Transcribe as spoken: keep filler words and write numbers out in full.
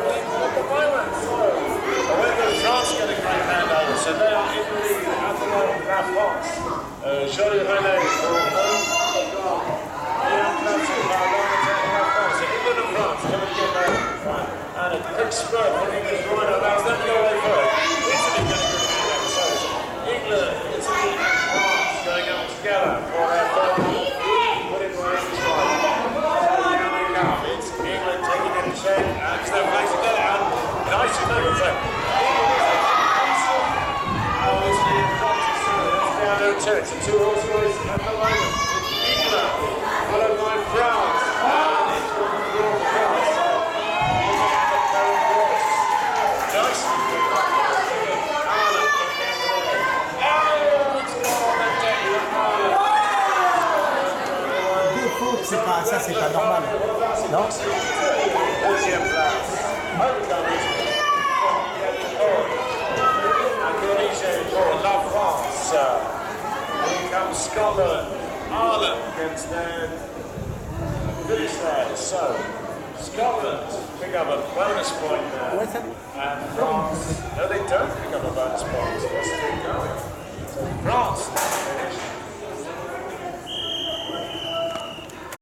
at the moment. However, France get a great handover, so they are in the lead at the moment with La France. Uh, Jolie René for home. Ian Clancy, Maradona taking La France. So England and France coming to get there. And a quick spurt from English Rhino allows them to go away first. Italy getting a good handover. So England, Italy, France going up together for their third. Put it by English Rhino. It's England taking it in shape, and it's their place to get it out. Nice move there. Oh, it's the France. It's down there to it's a two-horse race at the moment. England, followed by France. And it's one for France. Nice. Ireland coming down to there. Oh, it's gone. C'est pas, ça c'est pas normal. Non? Deuxième place. For La France. Here comes Scotland. Ireland can stand. Finish there. So, Scotland pick up a bonus point now. And France. No, they don't pick up a bonus point. Let's keep going. So France.